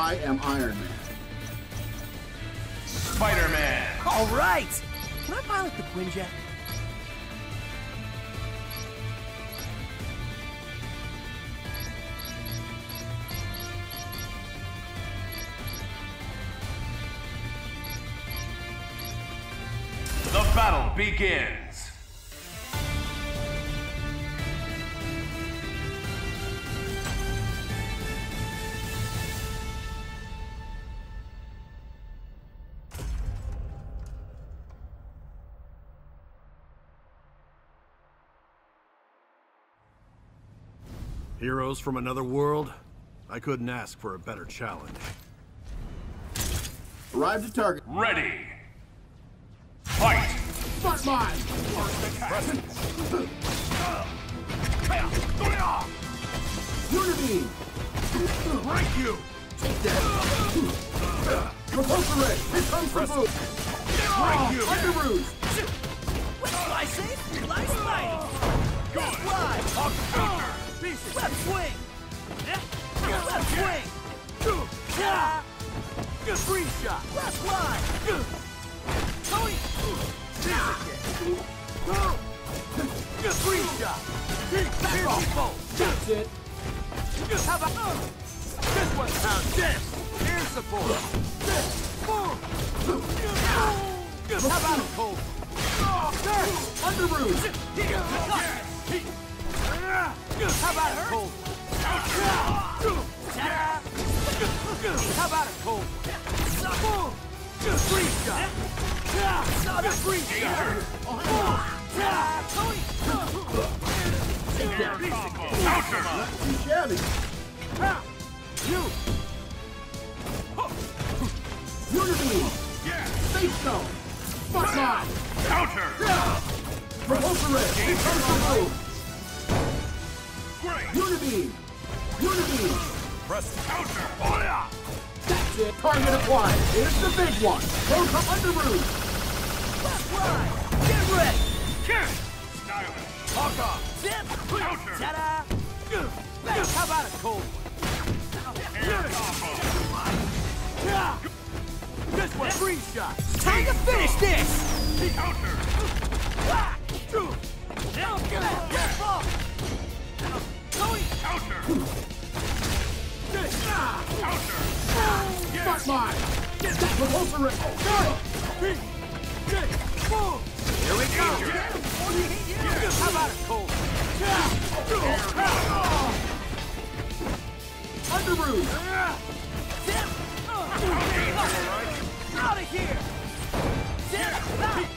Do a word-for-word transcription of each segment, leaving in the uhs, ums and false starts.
I am Iron Man. Spider-Man. All right! Can I pilot the Quinjet? The battle begins. Heroes from another world? I couldn't ask for a better challenge. Arrive to target. Ready. Fight. Fuck mine! Unity! Break you! Take that! Repulsor Ray! Here comes the boot! Break you! Under Rouge! Let's fly safe! Fly spidey! Let's fly! Left swing! Left swing! Free shot! Left fly! Tony! Free shot! Back off! That's it! How about this one? Pound this! Here's the ball! How about a cold? Under Rouge! How about a cold? How about a cold? Free shot! Free shot! Tony! Take that! Not too shabby! You! Unity! Space Stone! Fuck mine! Counter. Repulsor Ray! Here comes the boot! Unity! Unity! Press counter. That's it! Target acquired! Here's the big one! Go to Under Rouge! Left line! Get ready! Stylish. Hawk off! Zip! Counter. Ta-da! Back. How about a cold one? Air combo. This one! Free shot! Time to finish this! Counter. Left ball! Tony! Counter. Counter. Fuck mine! That's Repulsor Ray! Here we go! How about a cold? Under Rouge! Zip! Out of here! Zip!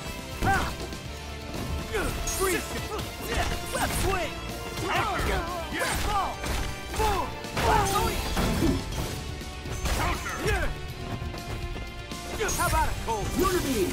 Free Zip! Left swing! Left ball! Boom! Tony! Counter. How about a cold? Unity!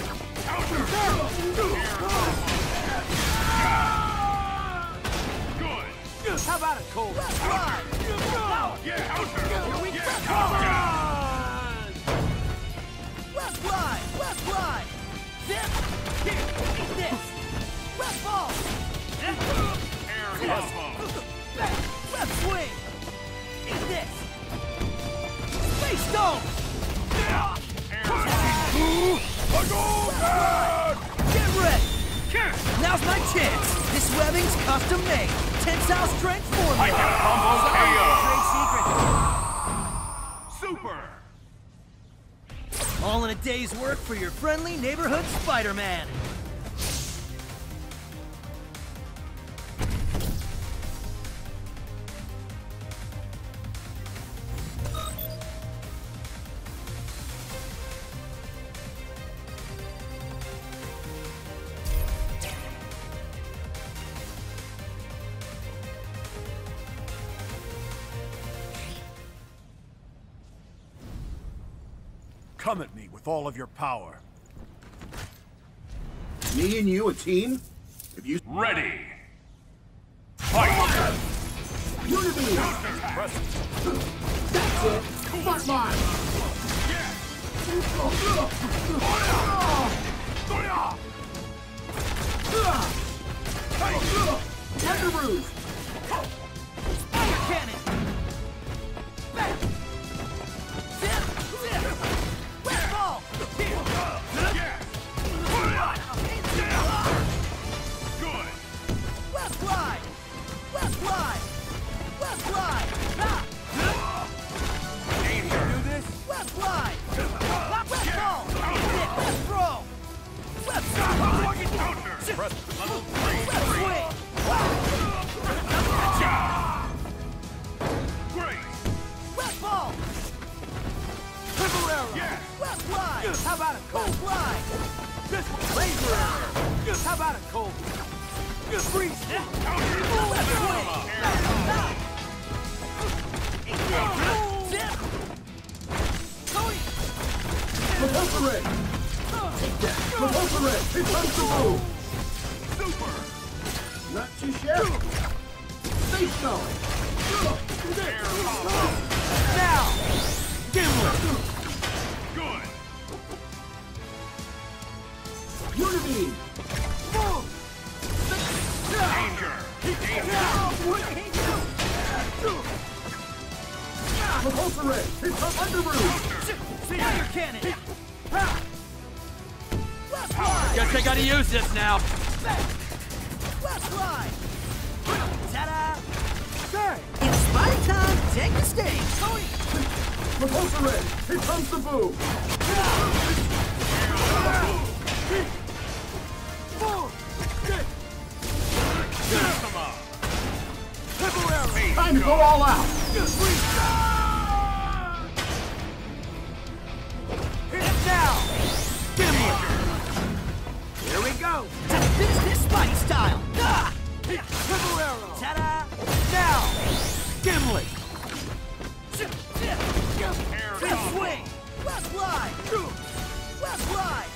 Good. How about a cold? Yeah. Counter. Here we Yeah. go! Counter. Left line! Left line! Zip! Here! Eat this! Left ball! Air combo. Left, left swing! Eat this! Space Stone! Get ready! Now's my chance! This webbing's custom made! Tensile strength formula! I can combo Great secret! Super. All in a day's work for your friendly neighborhood Spider-Man! Come at me with all of your power. Me and you a team? If you... Ready. Fight. Unity! Press. That's it! Fuck mine! Under Rouge! Spider cannon! Back! cold? Fly! Just laser arrow. Just how about a cold? Just freeze. Counter! Left swing! Zip! Tony! Repulsor ray! Take that! Repulsor ray! Here comes the move! Super. Not too shabby! Space stone! Air combo. Now! Gimlet! Good. Unibeam! Danger. Danger. Repulsor ray! Here comes Underoos! Fire cannon! Left fly! Guess I gotta use this now. Left fly! Ta-da! It's Spider time! Take the stage! Tony! Repulsor ray! Here comes the boom! Come on. Triple arrow. Time to go all out! Hit now! Here we go. Finish this Spidey style! Ah! Triple arrow. Ta-da! Now! Gimlet. Left Air swing! Left fly! Left fly!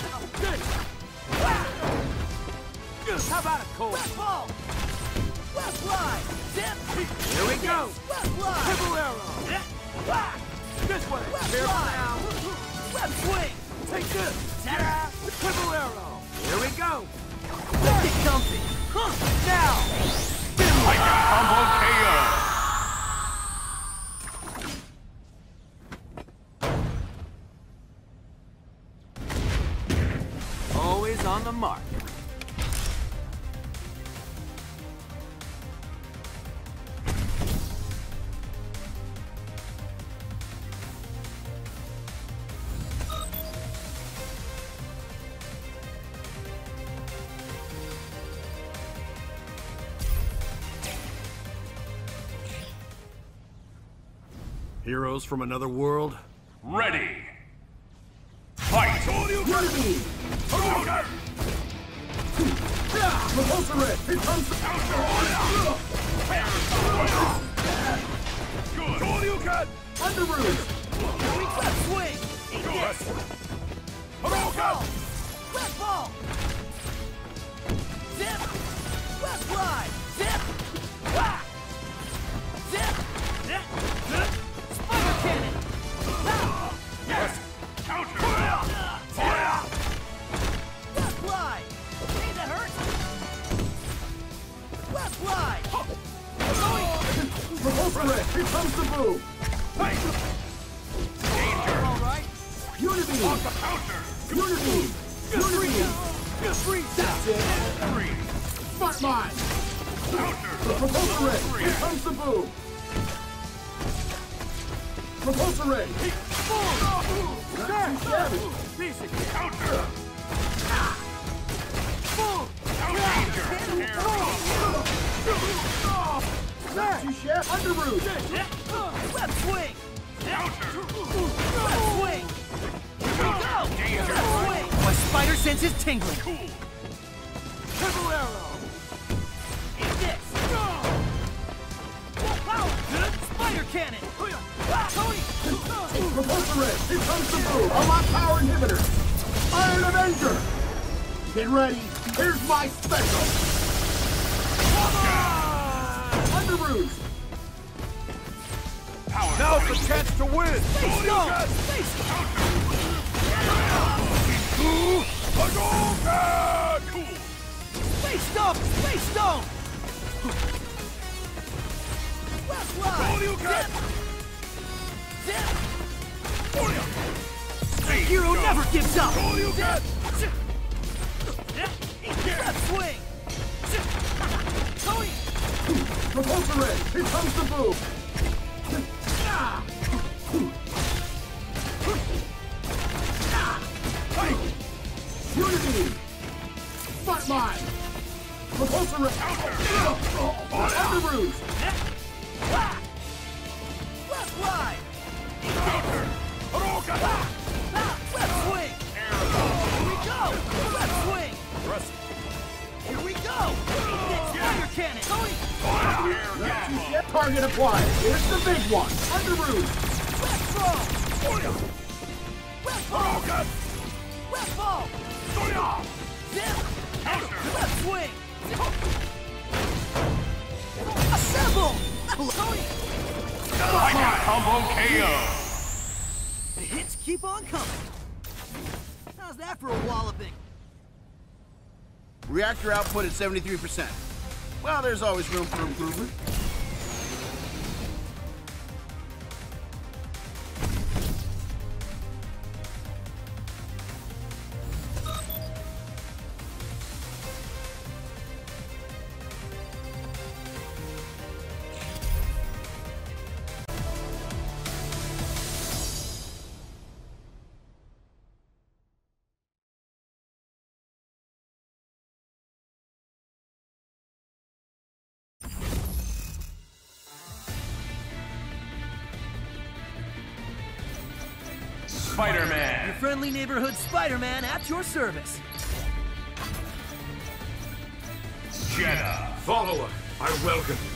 How about a cold? Left ball! Left fly! Zip! Here we go. Left fly! Triple arrow. This way. Left Careful fly! now. Left swing! Take this. Ta-da! Triple arrow. Here we go. Let's get comfy! Huh. Now! Like a combo K O. Always on the mark. Heroes from another world? Ready. Fight. Unibeam! Repulsor ray! Here comes the Good. Underoos! Left swing! Left ball! Left ball! Zip! Left fly! Zip! Wah! Zip! Spider cannon! Ah! Yes. Counter. Fire! Left fly! Hey, that hurt! Left fly! Repulsor ray! Here comes the boom! Danger. All right! Unibeam! Counter. Unibeam! Unibeam! Just freeze. That's it! Freeze. Smart mine! Counter. Repulsor ray! Here comes the boom! Repulsor ray! Not too shabby! Basic. Counter. Danger. Air combo. Not too shabby! Underoos! Left swing! Counter. Left swing! Here we go! Danger. Left swing! My spider sense is tingling. Cool. Triple arrow. Eat this! Full power! Spider cannon! Tony! Repulsor ray! Here comes the boom! Unlock power inhibitor! Iron Avenger! Get ready! Here's my special! Underoos! Power. Now's the chance to win. Face stone! Face Cool. Space stone! Space stone! Left fly! Zip! Zip! Hero never gives up! Zip! Left swing! Tony! Repulsor ray! Here comes the boom! Unibeam! Smart mine! Repulsor ray! Underoos! Left fly! Left swing! Target acquired. Here's the big one. Underoos. Retro! Red ball! Red ball! Zip! Left swing! Assemble! Tony! Combo K O. The hits keep on coming. How's that for a walloping? Reactor output at seventy-three percent. Well, there's always room for improvement. Spider-Man. Your friendly neighborhood Spider-Man at your service. Jeddah. Follower, I welcome you.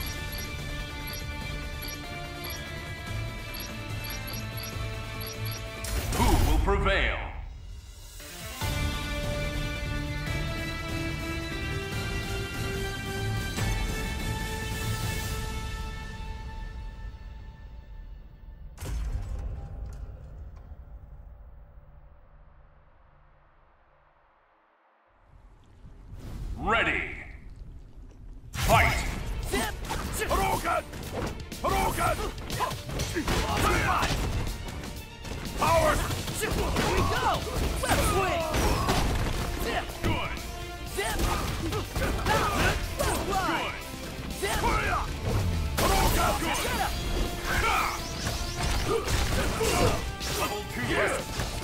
Who will prevail? Ready. Fight. Zip! Hadouken! Hadouken! Power! Here we go! Left swing! Zip! Good. Zip! Now! Left right! Zip! Hadouken! Get up! Level two. Yes.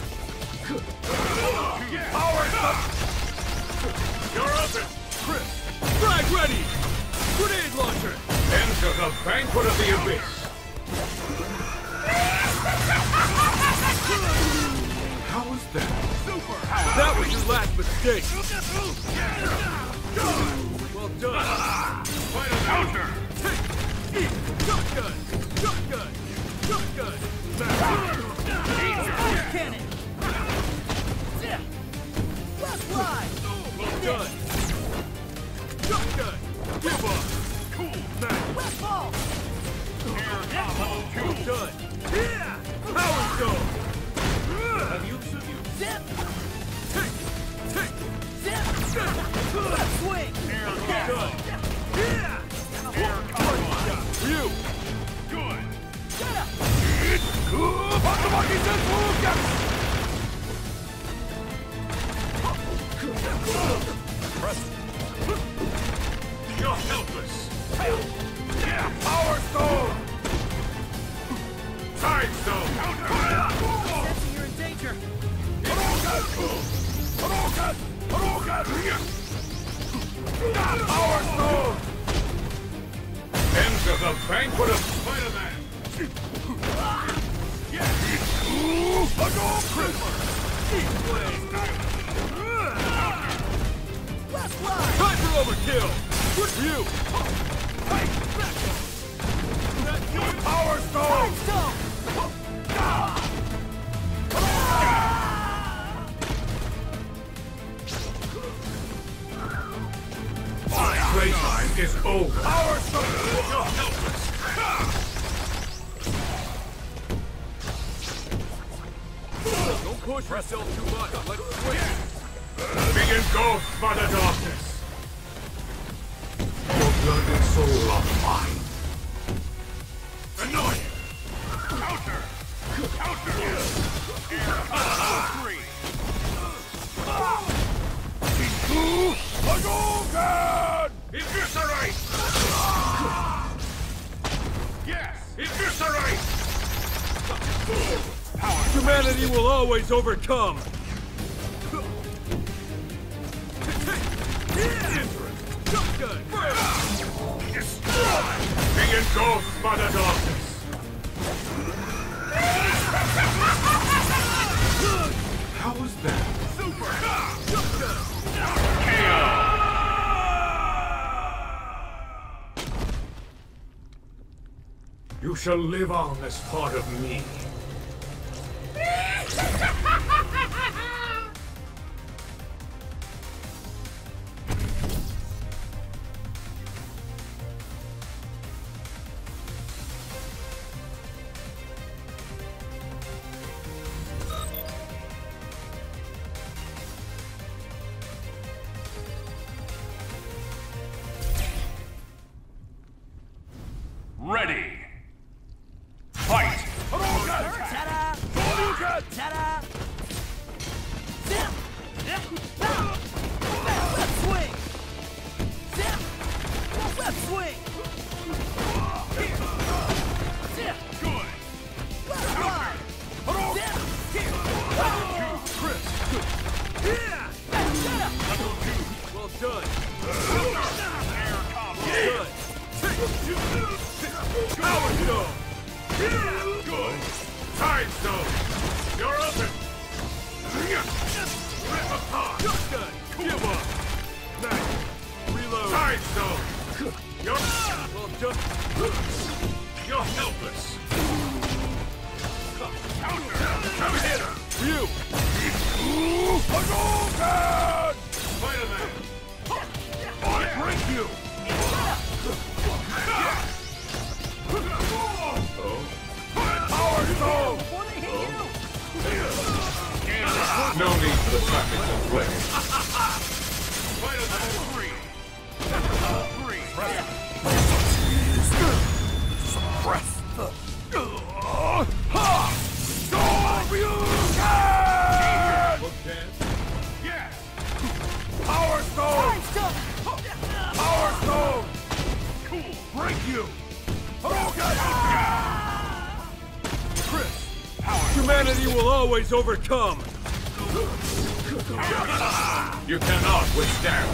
Power! You're open. Chris, frag ready! Grenade launcher! Enter the banquet of the abyss. How was that? That was your last mistake! Well done! Counter. Eat! Shotgun! Shotgun! Shotgun! Fire cannon! Zip! Left right! Well done! Shotgun! Give up! Cool. Left ball! Air combo two. Well done! Yeah! Power stone! Have you you? Zip! Take! Take! Zip! Left swing! Air Well combo. done! Yeah! Air combo. You! Good. Get up! Batsumaki Senpu. You're helpless. Yeah, power stone. Time stone. Sensing you're in danger. Hadouken! Hadouken! Hadouken! Power stone. Enter the banquet of Spider-Man. Yeah. Hadouken! Left right! Time for overkill! Good view! Power stone. Stone! Playtime is over. Power stone. You're helpless. Don't push yourself too much. Let's swing. Be engulfed by the darkness. Your blood and soul are mine. Annoying. Counter. Counter. Air combo three. Hadouken! Eviscerate! Yes, eviscerate! Power. Humanity will always overcome. Shotgun! Destroy! Be engulfed by the darkness. How was that? Super! Shotgun! K O! You shall live on as part of me. Ready. Fight! Ta-da! Ta-da! Zip! Pow! Left swing! Zip! Left swing! Zip! Good! Left slide! Zip! Here! Chris! Yeah! Shut up! Level two! Well done! Air combo! Good! Power stone! Good! Time stone! You're open! Rip apart! Shotgun! Give up! Nice! Reload! Time stone! You're... Well done! You're helpless! Counter! Come here! You! Hadouken! Spider-Man! I break you! Power stone! Before they hit you! No need for the traffic to flick. Spider-Man three! Three! Suppress the... Ha! Shoryuken! Yes! Power stone! Time stop! Power stone! Cool! Break you! Hadouken! Chris! Humanity will always overcome! You cannot withstand.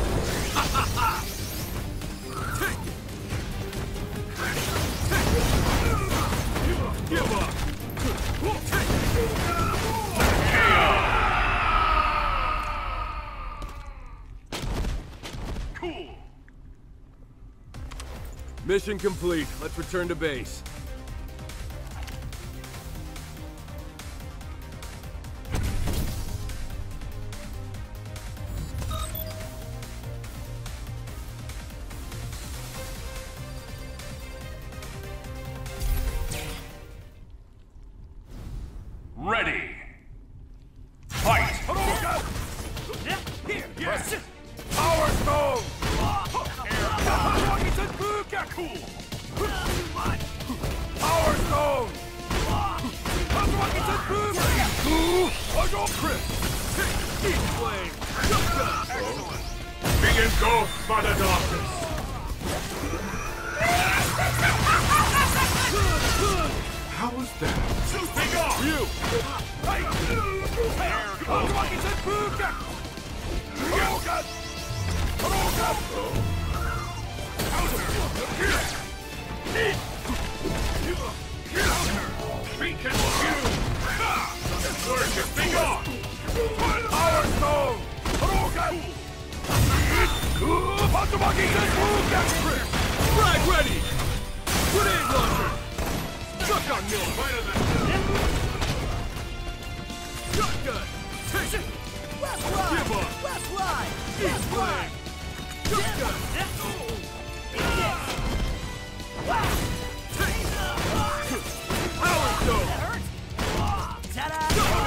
Give up! Cool! Mission complete. Let's return to base. Ready! Fight! Here! Yes! Power stone! Cool! Power stone! Chris! Deep flame! Excellent! Be engulfed by the darkness. How was that? Take off! You! Air combo! Beacon view! Worship, be gone! Power stone! Hadouken! Batsumaki Senpuken! Frag ready! Grenade launcher! Shotgun mill! Shotgun! Take it! Left slide! Give up! Left slide! Deep Left slide! flame! Shotgun! Power stone! Ta-da!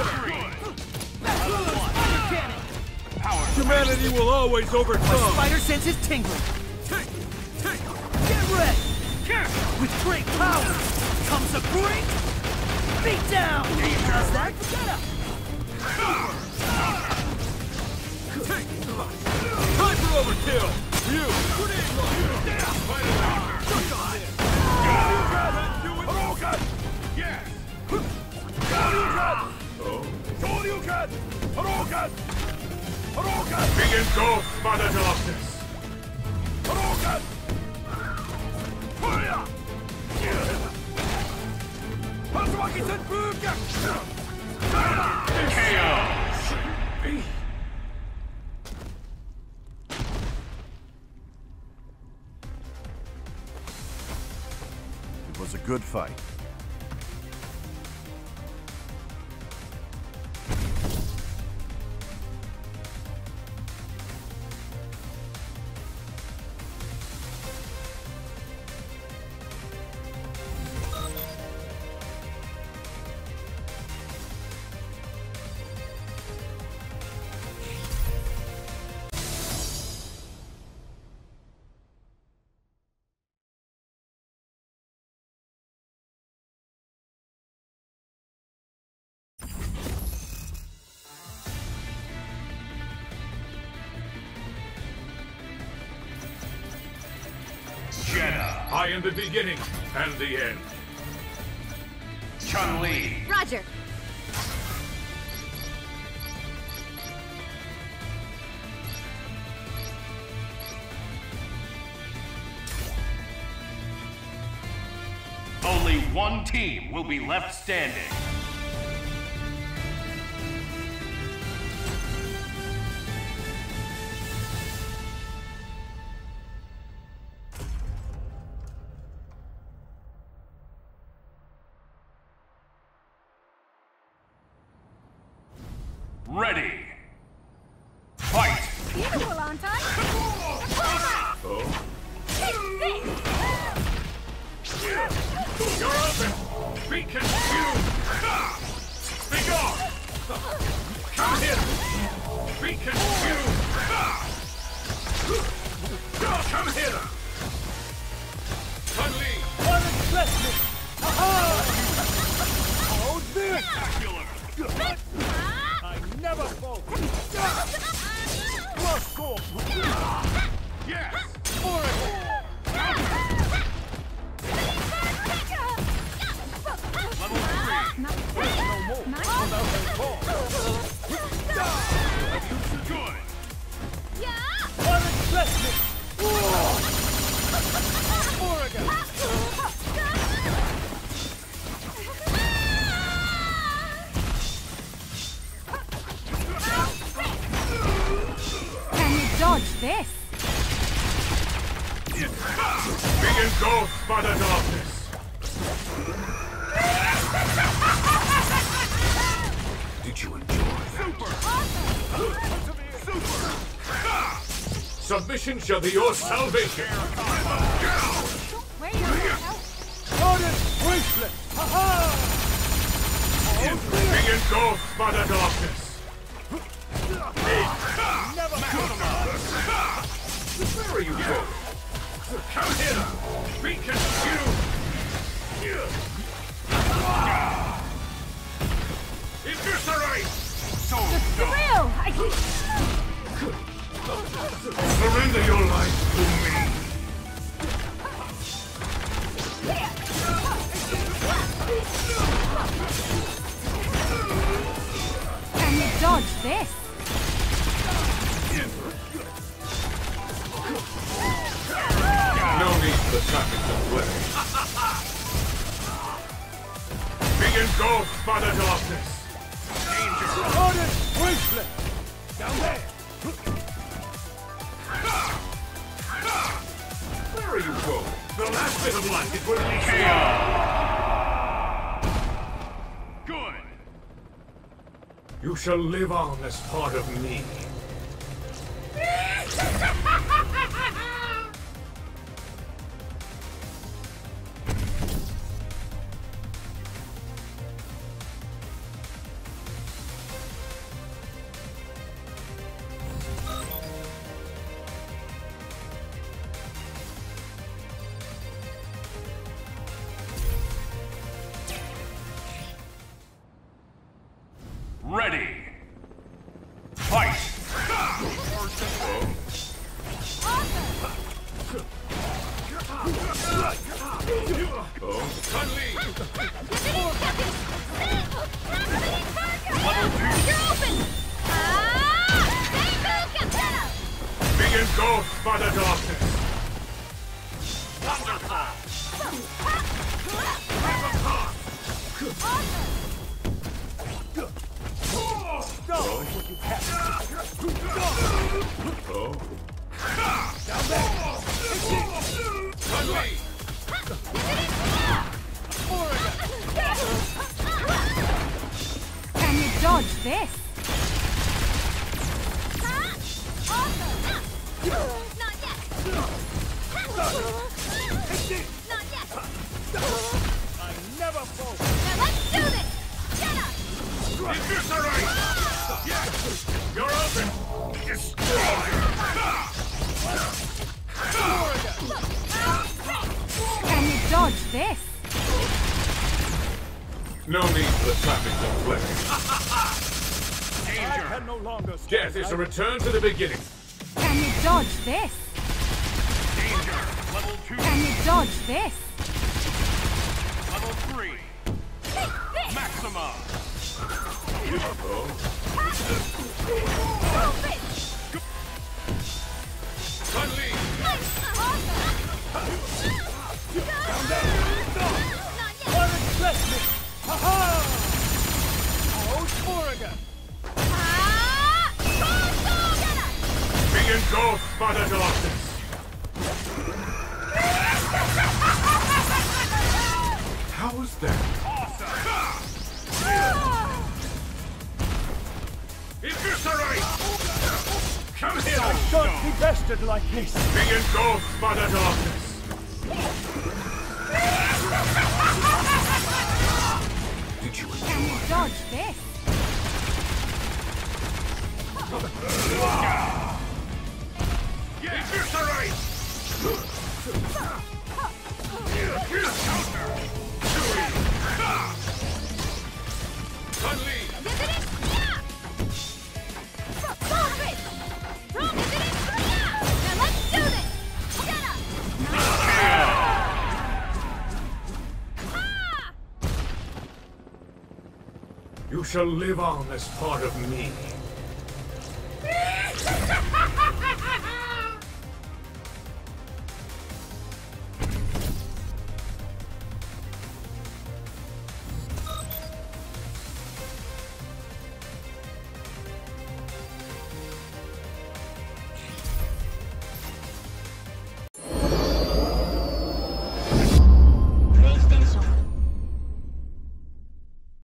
Power! Humanity will always overcome! Spider sense is tingling. Take! Take! Get ready! With great power comes a great beatdown! How's that? Shut up! Take! Time for overkill! You! Grenade launcher! Shotgun mill! Hadouken! Yes! Hadouken! Hadouken! Hadouken! Hadouken! Be engulfed by the darkness. Hadouken! Fire! Batsumaki Senpuken! Chaos! It was a good fight. Jenna. I am the beginning and the end. Chun-Li. Roger. Only one team will be left standing. Ready. Fight. Beautiful, aren't I? Oh. Take You're open. Be confused. Be gone. Come here. Be confused. Come here. Chun-Li. Unexpected! Oh, this! Spectacular. I never fall! Plus four! Yes. Level three. No more! Without a fall! Good. Unexpected! Oregon! Dodge this! Be engulfed by the darkness! Did you enjoy that? Super! Super! Submission shall be your salvation! Where are you help? Honest bracelet! Ha-ha! Be engulfed by the darkness! Never Where are you going? Come here! Be confused! Eviscerate! So Thrill! I surrender your life to me! Can you dodge this? No need for tactics and play. Be engulfed by the darkness. Danger. Honest bracelet! Down there! Where are you going? The last bit of life is what we care. Good. You shall live on as part of me. Ready. Fight. Oh, Chun-Li. You're open! Ah! Be engulfed by the darkness. Wonderful. Go! What you have! Oh. Down there! Chun-Li. this. Ha! Awesome! Not yet! Not yet! I never fall. Now let's do this! Get up! Eviscerate! Yes! You're open! Destroy! Can you dodge this? No need for the trappings of flesh. I can no longer stand. Death is a return to the beginning. Can you dodge this? Danger! Level two. Can you dodge this? Level three. Take this! Maxima! Move it! Unleash! What a blessing! Ha ha! Out Morrigan! Be engulfed by the darkness! How was that? Eviscerate! Come here! I shan't be bested like this! Be engulfed by the darkness! Did you Can you dodge this? Eviscerate! Unleash! Now let's do this! Get up! You shall live on as part of me.